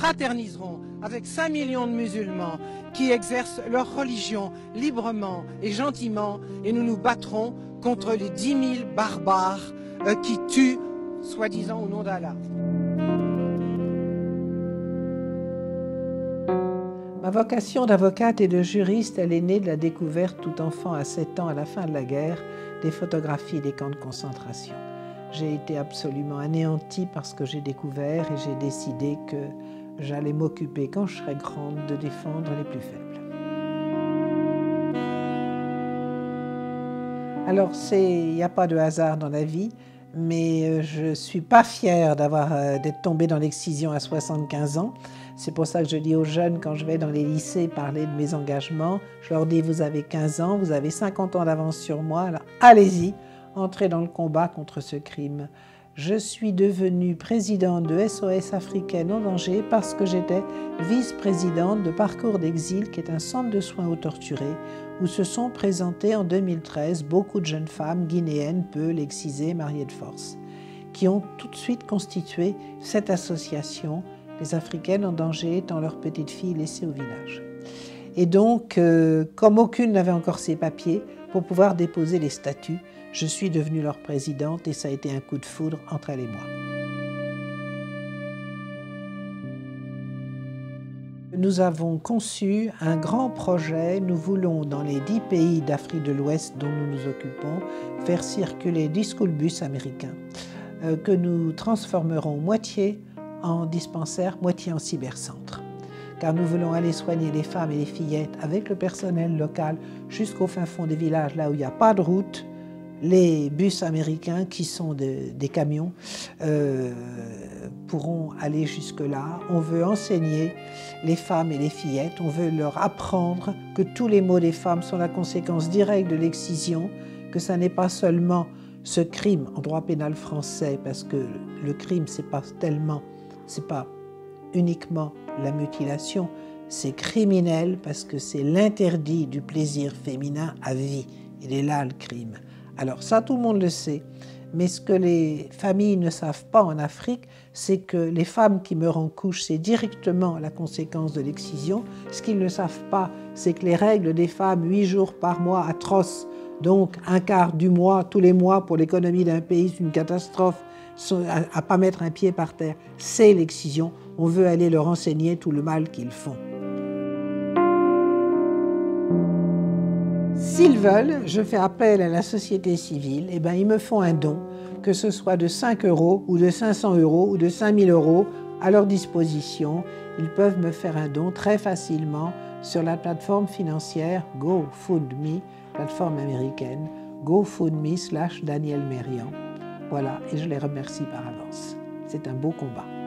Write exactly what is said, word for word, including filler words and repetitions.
fraterniserons avec cinq millions de musulmans qui exercent leur religion librement et gentiment, et nous nous battrons contre les dix mille barbares euh, qui tuent, soi-disant au nom d'Allah. Ma vocation d'avocate et de juriste, elle est née de la découverte tout enfant à sept ans à la fin de la guerre des photographies des camps de concentration. J'ai été absolument anéantie parce que j'ai découvert et j'ai décidé que j'allais m'occuper quand je serais grande de défendre les plus faibles. Alors il n'y a pas de hasard dans la vie, mais je ne suis pas fière d'avoir, euh, d'être tombée dans l'excision à soixante-quinze ans. C'est pour ça que je dis aux jeunes, quand je vais dans les lycées parler de mes engagements, je leur dis: vous avez quinze ans, vous avez cinquante ans d'avance sur moi, alors allez-y, entrez dans le combat contre ce crime. Je suis devenue présidente de S O S Africaine en danger parce que j'étais vice-présidente de Parcours d'Exil, qui est un centre de soins aux torturés, où se sont présentées en deux mille treize beaucoup de jeunes femmes guinéennes, peules, excisées, mariées de force, qui ont tout de suite constitué cette association, les Africaines en danger étant leurs petites filles laissées au village. Et donc, euh, comme aucune n'avait encore ses papiers, pour pouvoir déposer les statuts, je suis devenue leur présidente et ça a été un coup de foudre entre elle et moi. Nous avons conçu un grand projet. Nous voulons, dans les dix pays d'Afrique de l'Ouest dont nous nous occupons, faire circuler dix school bus américains euh, que nous transformerons moitié en dispensaire, moitié en cybercentre. Car nous voulons aller soigner les femmes et les fillettes avec le personnel local jusqu'au fin fond des villages, là où il n'y a pas de route. Les bus américains, qui sont de, des camions, euh, pourront aller jusque-là. On veut enseigner les femmes et les fillettes, on veut leur apprendre que tous les maux des femmes sont la conséquence directe de l'excision, que ça n'est pas seulement ce crime en droit pénal français, parce que le crime, c'est pas tellement, c'est pas uniquement la mutilation, c'est criminel parce que c'est l'interdit du plaisir féminin à vie. Il est là le crime. Alors ça, tout le monde le sait, mais ce que les familles ne savent pas en Afrique, c'est que les femmes qui meurent en couche, c'est directement la conséquence de l'excision. Ce qu'ils ne savent pas, c'est que les règles des femmes, huit jours par mois, atroces, donc un quart du mois, tous les mois, pour l'économie d'un pays, c'est une catastrophe, à ne pas mettre un pied par terre, c'est l'excision. On veut aller leur enseigner tout le mal qu'ils font. S'ils veulent, je fais appel à la société civile, et ben ils me font un don, que ce soit de cinq euros ou de cinq cents euros ou de cinq mille euros à leur disposition. Ils peuvent me faire un don très facilement sur la plateforme financière GoFundMe, plateforme américaine, GoFundMe slash Daniel Merian. Voilà, et je les remercie par avance. C'est un beau combat.